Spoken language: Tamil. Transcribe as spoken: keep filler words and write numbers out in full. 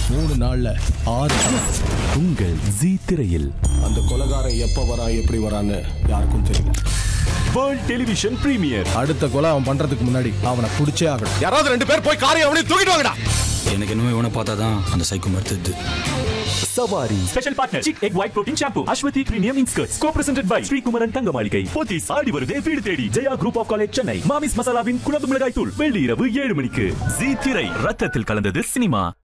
மூணு நாள்ல ஆறு உங்கள் ஜீ திரையில். அந்த கொலைகாரன் எப்ப வரான் எப்படி வரான்னு யாருக்கும் தெரியல. World television premiere. அடுத்த கொலை அவன் பண்றதுக்கு முன்னாடி அவனை பிடிச்சே ஆகணும். யாராவது ரெண்டு பேர் போய் காரை அவனையும் தூக்கிட்டு வாங்கடா. எனக்கு இன்னும் இவனை பார்த்தாதான் அந்த சைக்கோ மறுத்துது. சவாரி. Special partner Chik egg white protein shampoo, Aswathi premium inskirts, co presented by Sreekumaran Thanga Maligai. Pothys Aadi வருதே வீடு தேடி. Jaya group of college Chennai. Mami's மசாலாவின் குழம்பு மிளகாய் தூள். வெள்ளி இரவு ஏழு மணிக்கு. ஜீ திரை. ரத்தத்தில் கலந்தது சினிமா.